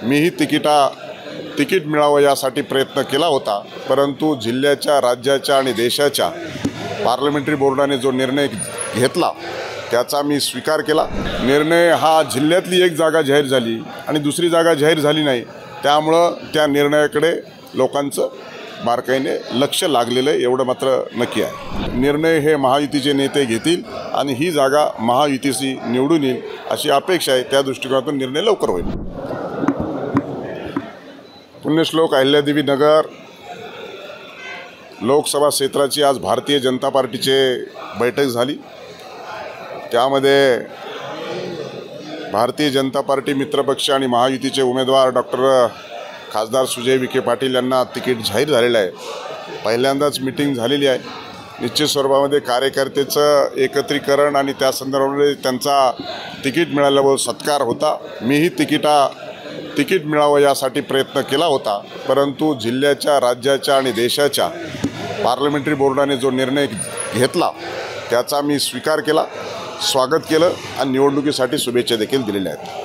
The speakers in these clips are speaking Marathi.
मीही तिकीट मिळावं यासाठी प्रयत्न केला होता, परंतु जिल्ह्याच्या, राज्याच्या आणि देशाच्या पार्लमेंटरी बोर्डाने जो निर्णय घेतला त्याचा मी स्वीकार केला। निर्णय हा जिल्ह्यातली एक जागा जाहीर झाली आणि दुसरी जागा जाहीर झाली नाही, त्यामुळं त्या निर्णयाकडे लोकांचं बारकाईने लक्ष लागलेलं आहे एवढं मात्र नक्की आहे। निर्णय हे महायुतीचे नेते घेतील आणि ही जागा महायुतीशी निवडून येईल अशी अपेक्षा आहे। त्या दृष्टिकोनातून निर्णय लवकर होईल। पुण्यश्लोक अहिल्यादेवी नगर लोकसभा क्षेत्राची आज भारतीय जनता पार्टीची बैठक झाली। त्यामध्ये भारतीय जनता पार्टी मित्रपक्ष आणि महायुतीचे उमेदवार डॉक्टर खासदार सुजय विखे पाटील यांना तिकीट जाहीर झालेलं आहे। पहिल्यांदाच मीटिंग झालेली आहे। निश्चित स्वरूपामध्ये कार्यकर्त्याचं एकत्रीकरण आणि त्या संदर्भामध्ये त्यांचा तिकीट मिळाल्यावर सत्कार होता। मीही तिकीट मिळावं यासाठी प्रयत्न केला होता, परंतु जिल्ह्याच्या, राज्याच्या आणि देशाच्या पार्लमेंटरी बोर्डाने जो निर्णय घेतला त्याचा मी स्वीकार केला, स्वागत केलं आणि निवडणुकीसाठी शुभेच्छा देखील दिलेल्या आहेत।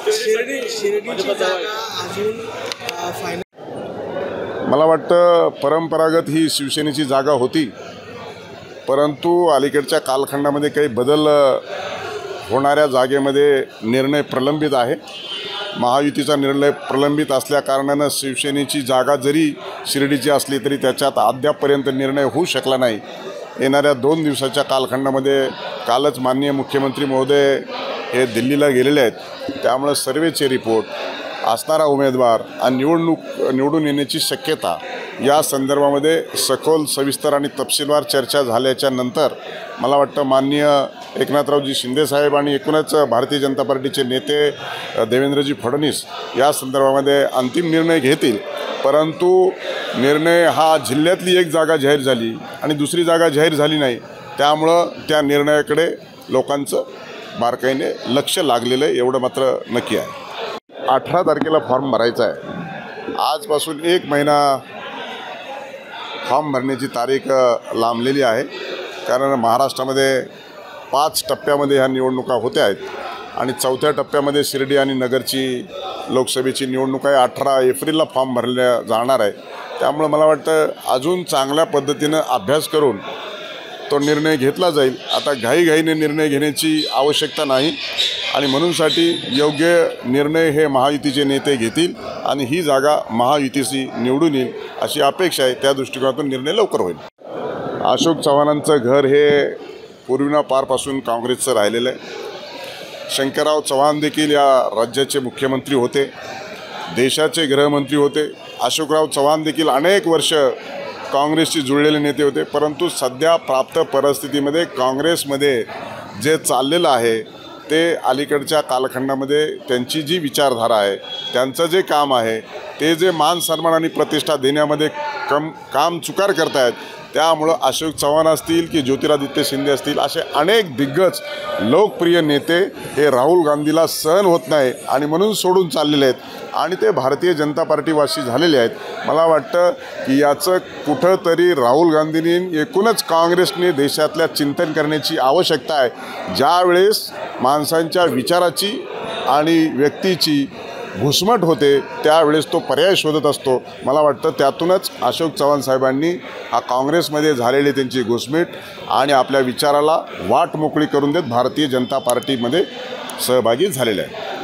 मला वाटतं परंपरागत ही शिवसेनेची जागा होती, परंतु अलीकडच्या कालखंडामध्ये काही बदल होणाऱ्या जागेमध्ये निर्णय प्रलंबित आहे। महायुतीचा निर्णय प्रलंबित असल्या कारणानं शिवसेनेची जागा जरी शिर्डीची असली तरी त्याच्यात अद्यापपर्यंत निर्णय होऊ शकला नाही। येणाऱ्या 2 दिवसाच्या कालखंडामध्ये कालच माननीय मुख्यमंत्री महोदय हे दिल्लीला गेलेले आहेत, त्यामुळे सर्वेचे रिपोर्ट, असणारा उमेदवार आणि निवडून येण्याची शक्यता या संदर्भामध्ये सखोल, सविस्तर आणि तपशीलवार चर्चा झाल्याच्या नंतर मला वाटतं माननीय एकनाथरावजी शिंदेसाहेब आणि एकूणच भारतीय जनता पार्टीचे नेते देवेंद्रजी फडणवीस या संदर्भामध्ये अंतिम निर्णय घेतील। परंतु निर्णय हा जिल्ह्यातली एक जागा जाहीर झाली आणि दुसरी जागा जाहीर झाली नाही, त्यामुळं त्या निर्णयाकडे लोकांचं बारकाईने लक्ष लागलेलं आहे एवढं मात्र नक्की आहे। 18 तारखेला फॉर्म भरायचा आहे। आजपासून 1 महिना फॉर्म भरण्याची तारीख लांबलेली आहे, कारण महाराष्ट्रामध्ये 5 टप्प्यामध्ये ह्या निवडणुका होत्या आहेत आणि 4थ्या टप्प्यामध्ये शिर्डी आणि नगरची लोकसभेची निवडणूक आहे। 18 एप्रिलला फॉर्म भरल्या जाणार आहे। त्यामुळे मला वाटतं अजून चांगल्या पद्धतीनं अभ्यास करून तो निर्णय घेतला जाईल। आता घाईघाईने निर्णय घेण्याची आवश्यकता नाही आणि म्हणूनसाठी योग्य निर्णय हे महायुतीचे नेते घेतील आणि ही जागा महायुतीशी निवडून येईल अशी अपेक्षा आहे। त्या दृष्टिकोनातून निर्णय लवकर होईल। अशोक चव्हाणांचं घर हे पूर्वीपारपासून काँग्रेसचं राहिलेलं आहे। शंकरराव चव्हाण देखील या राज्याचे मुख्यमंत्री होते, देशाचे गृहमंत्री होते। अशोकराव चव्हाण देखील अनेक वर्ष काँग्रेसशी जुळलेले नेते होते, परंतु सध्या प्राप्त परिस्थितीमध्ये काँग्रेसमध्ये जे चाललेलं आहे ते अलीकडच्या कालखंडामध्ये त्यांची जी विचारधारा आहे, त्यांचं जे काम आहे, ते जे मान सन्मान आणि प्रतिष्ठा देण्यामध्ये काम चुकार करतायत, त्यामुळं अशोक चव्हाण असतील की ज्योतिरादित्य शिंदे असतील असे अनेक दिग्गज लोकप्रिय नेते हे राहुल गांधीला सहन होत नाही आणि म्हणून सोडून चाललेले आहेत आणि ते भारतीय जनता पार्टीवासी झालेले आहेत। मला वाटतं की याचं कुठंतरी राहुल गांधींनी एकूणच काँग्रेसने देशातल्या चिंतन करण्याची आवश्यकता आहे। ज्यावेळेस माणसांच्या विचाराची आणि व्यक्तीची घुसमट होते त्यावेळेस तो पर्याय शोधत असतो। मला वाटतं त्यातूनच अशोक चव्हाण साहेबांनी हा काँग्रेसमध्ये झालेली त्यांची घुसमट आणि आपल्या विचाराला वाट मोकळी करून देत भारतीय जनता पार्टीमध्ये सहभागी झालेले आहे।